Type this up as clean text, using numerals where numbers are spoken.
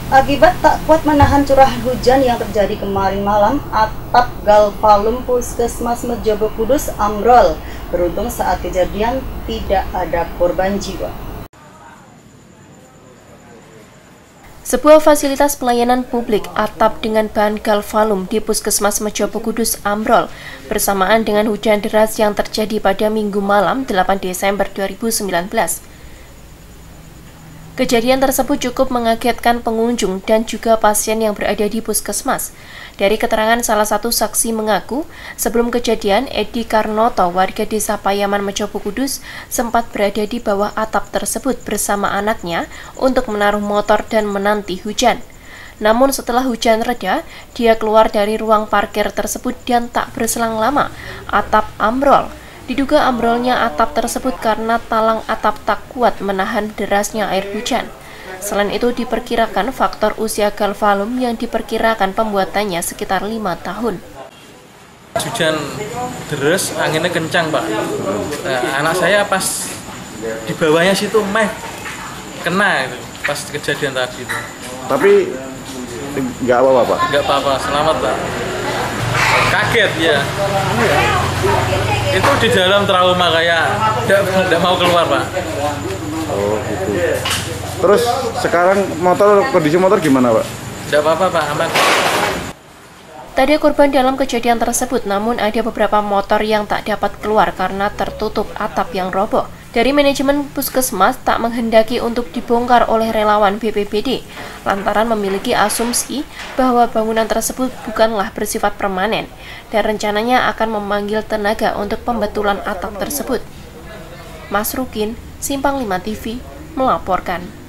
Akibat tak kuat menahan curah hujan yang terjadi kemarin malam, atap Galvalum Puskesmas Mejobo Kudus ambrol. Beruntung saat kejadian tidak ada korban jiwa. Sebuah fasilitas pelayanan publik atap dengan bahan galvalum di Puskesmas Mejobo Kudus ambrol bersamaan dengan hujan deras yang terjadi pada Minggu malam 8 Desember 2019. Kejadian tersebut cukup mengagetkan pengunjung dan juga pasien yang berada di puskesmas. Dari keterangan salah satu saksi mengaku, sebelum kejadian, Edi Karnoto, warga desa Payaman Mejobo Kudus, sempat berada di bawah atap tersebut bersama anaknya untuk menaruh motor dan menanti hujan. Namun setelah hujan reda, dia keluar dari ruang parkir tersebut dan tak berselang lama, atap ambrol. Diduga ambrolnya atap tersebut karena talang atap tak kuat menahan derasnya air hujan. Selain itu diperkirakan faktor usia galvalum yang diperkirakan pembuatannya sekitar 5 tahun. Hujan deras, anginnya kencang, Pak. Anak saya pas di bawahnya situ kena itu pas kejadian tadi itu. Tapi nggak apa-apa, Pak? Nggak apa-apa, selamat, Pak. Kaget ya. Itu di dalam trauma kayak nggak mau keluar, Pak. Oh gitu. Terus sekarang kondisi motor gimana, Pak? Nggak apa-apa, Pak, aman. Tak ada korban dalam kejadian tersebut, namun ada beberapa motor yang tak dapat keluar karena tertutup atap yang roboh. Dari manajemen puskesmas tak menghendaki untuk dibongkar oleh relawan BPBD, lantaran memiliki asumsi bahwa bangunan tersebut bukanlah bersifat permanen, dan rencananya akan memanggil tenaga untuk pembetulan atap tersebut. Mas Rukin, Simpang 5 TV, melaporkan.